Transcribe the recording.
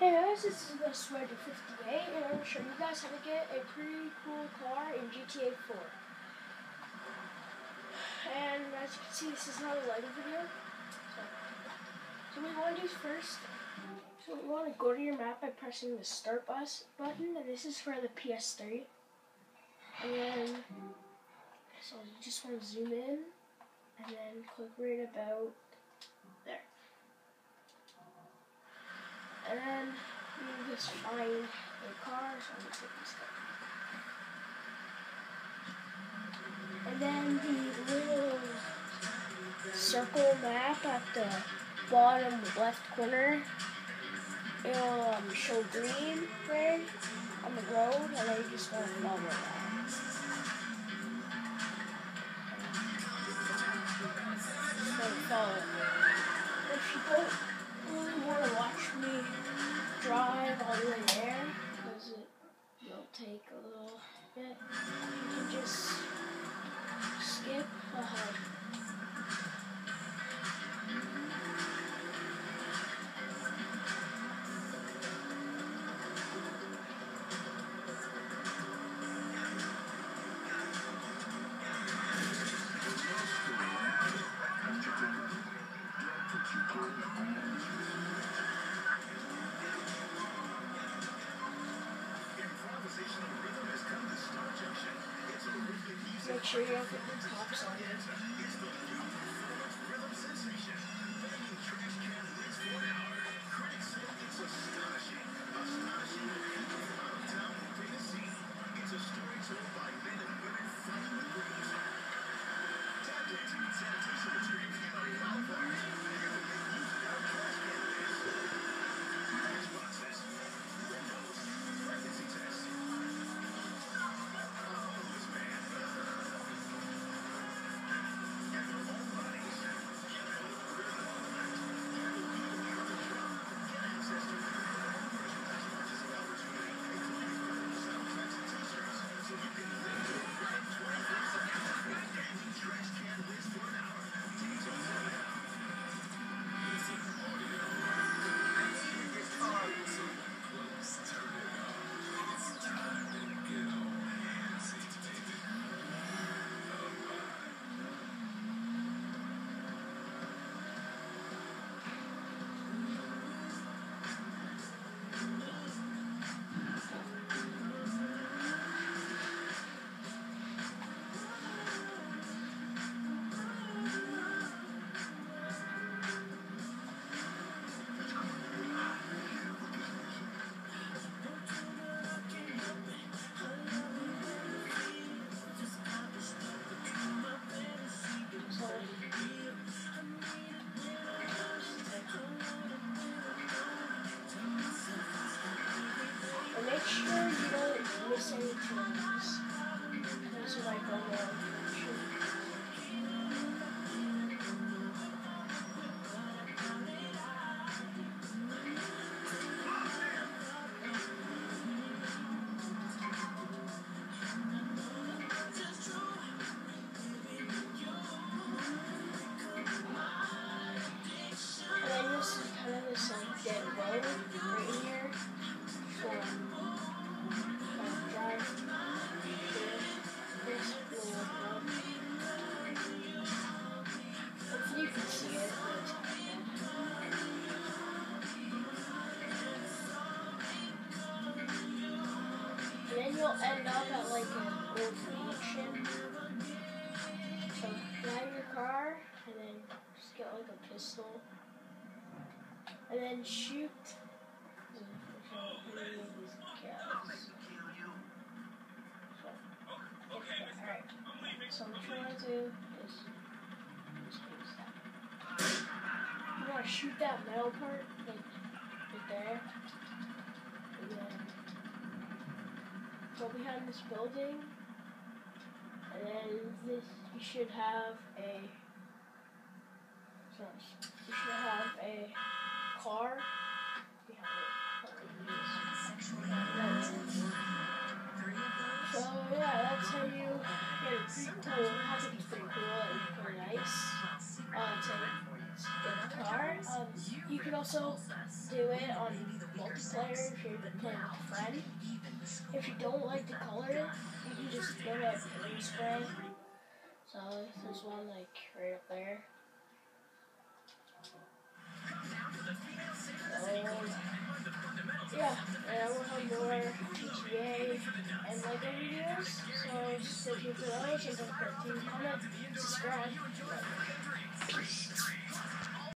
Hey guys, this is TheSwager58 and I'm going to show you guys how to get a pretty cool car in GTA 4. And as you can see, this is not a lighting video. So what we want to do first, we want to go to your map by pressing the start button, and this is for the Ps3. And then, so you just want to zoom in, and then click right about there. And then you just find a car, so I'm going to take this car. And then the little circle map at the bottom left corner, it'll show green there on the road, and then you just want to follow that. Just want to follow it. If you don't really want to watch me drive all the way there, because it'll take a little bit, you can just skip ahead. Make sure you don't get the tops on it. Make sure you don't miss any turns. Those are like the wrong direction. And then this is kind of this like dead road right here. You can see it. And then you'll end up at like an old mansion. So grab your car and then just get like a pistol. And then shoot. Alright. So what you want to do is you want to shoot that metal part, like right there, and then go behind this building, and then you should have a car behind it. So yeah, that's how you get a pretty cool. I think it's pretty cool and pretty nice. To get the car. You can also do it on multiple player if you're playing with a friend. If you don't like the color, you can just go to blue spray. So there's one like right up there. Yeah, and I will have more GTA and LEGO videos, so stay tuned for those, and don't forget to comment, subscribe, like. Peace.